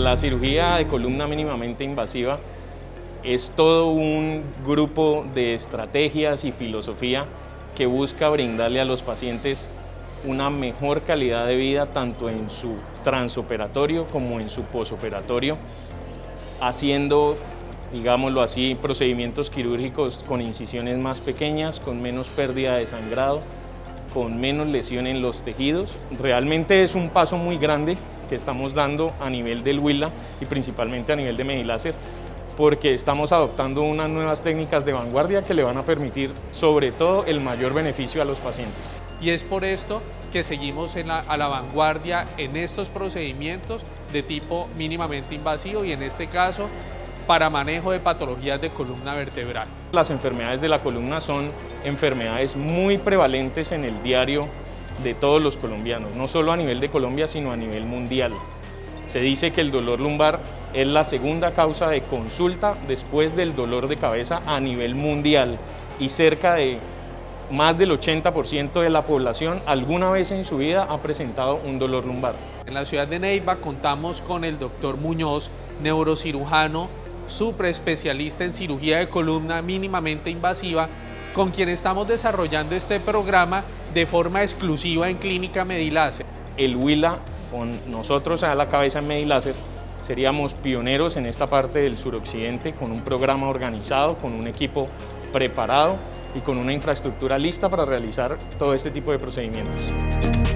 La cirugía de columna mínimamente invasiva es todo un grupo de estrategias y filosofía que busca brindarle a los pacientes una mejor calidad de vida tanto en su transoperatorio como en su posoperatorio, haciendo, digámoslo así, procedimientos quirúrgicos con incisiones más pequeñas, con menos pérdida de sangrado, con menos lesión en los tejidos. Realmente es un paso muy grande que estamos dando a nivel del Huila y principalmente a nivel de Mediláser, porque estamos adoptando unas nuevas técnicas de vanguardia que le van a permitir sobre todo el mayor beneficio a los pacientes. Y es por esto que seguimos a la vanguardia en estos procedimientos de tipo mínimamente invasivo y en este caso para manejo de patologías de columna vertebral. Las enfermedades de la columna son enfermedades muy prevalentes en el diario de todos los colombianos, no solo a nivel de Colombia, sino a nivel mundial. Se dice que el dolor lumbar es la segunda causa de consulta después del dolor de cabeza a nivel mundial y cerca de más del 80% de la población alguna vez en su vida ha presentado un dolor lumbar. En la ciudad de Neiva contamos con el doctor Muñoz, neurocirujano, superespecialista en cirugía de columna mínimamente invasiva, con quien estamos desarrollando este programa de forma exclusiva en Clínica Mediláser. El Huila, con nosotros a la cabeza en Mediláser, seríamos pioneros en esta parte del suroccidente con un programa organizado, con un equipo preparado y con una infraestructura lista para realizar todo este tipo de procedimientos.